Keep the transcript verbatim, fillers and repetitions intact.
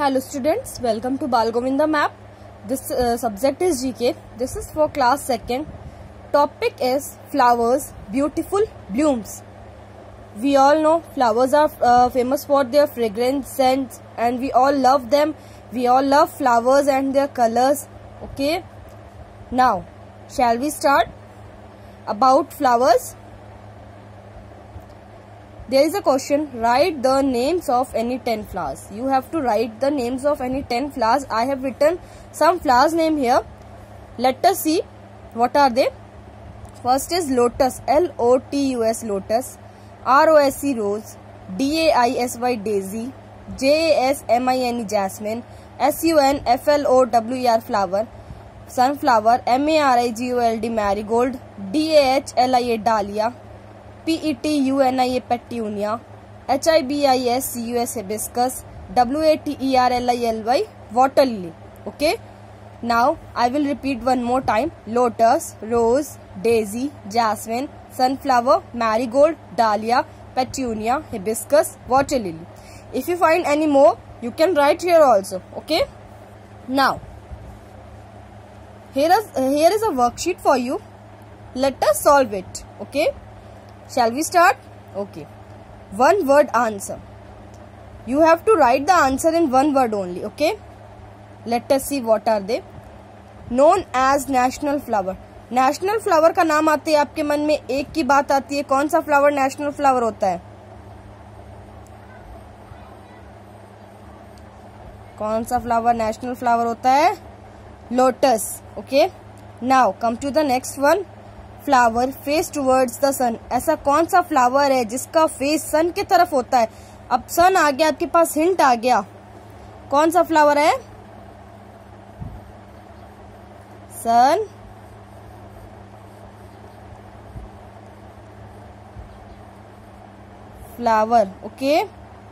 Hello students, welcome to Balgovinda Map. This uh, subject is G K. This is for class second. Topic is flowers, beautiful blooms. We all know flowers are uh, famous for their fragrance scents and we all love them. We all love flowers and their colors. Okay. Now, shall we start about flowers? There is a question, write the names of any ten flowers. You have to write the names of any ten flowers. I have written some flowers name here. Let us see what are they. First is lotus, L O T U S lotus, R O S E rose, D A I S Y daisy, J A S M I N E jasmine, S U N F L O W E R flower, sunflower, M A R I G O L D marigold, D A H L I A dahlia, P E T U N I A petunia, H I B I S C U S hibiscus, W A T E R L I L Y water lily. Okay. Now I will repeat one more time. Lotus, rose, daisy, jasmine, sunflower, marigold, dahlia, petunia, hibiscus, water lily. If you find any more, you can write here also. Okay. Now here is uh, here is a worksheet for you. Let us solve it. Okay. Shall we start? Okay. One word answer. You have to write the answer in one word only. Okay. Let us see what are they. Known as national flower. National flower का नाम आते हैं आपके मन में एक की बात आती है, कौन सा फ्लावर नेशनल फ्लावर होता है? कौन सा फ्लावर नेशनल फ्लावर होता है? Lotus. Okay. Now come to the next one. Flower face towards the sun. ऐसा कौन सा फ्लावर है जिसका फेस सन की तरफ होता है? अब सन आ गया, आपके पास हिंट आ गया. कौन सा फ्लावर है? Sunflower. ओके.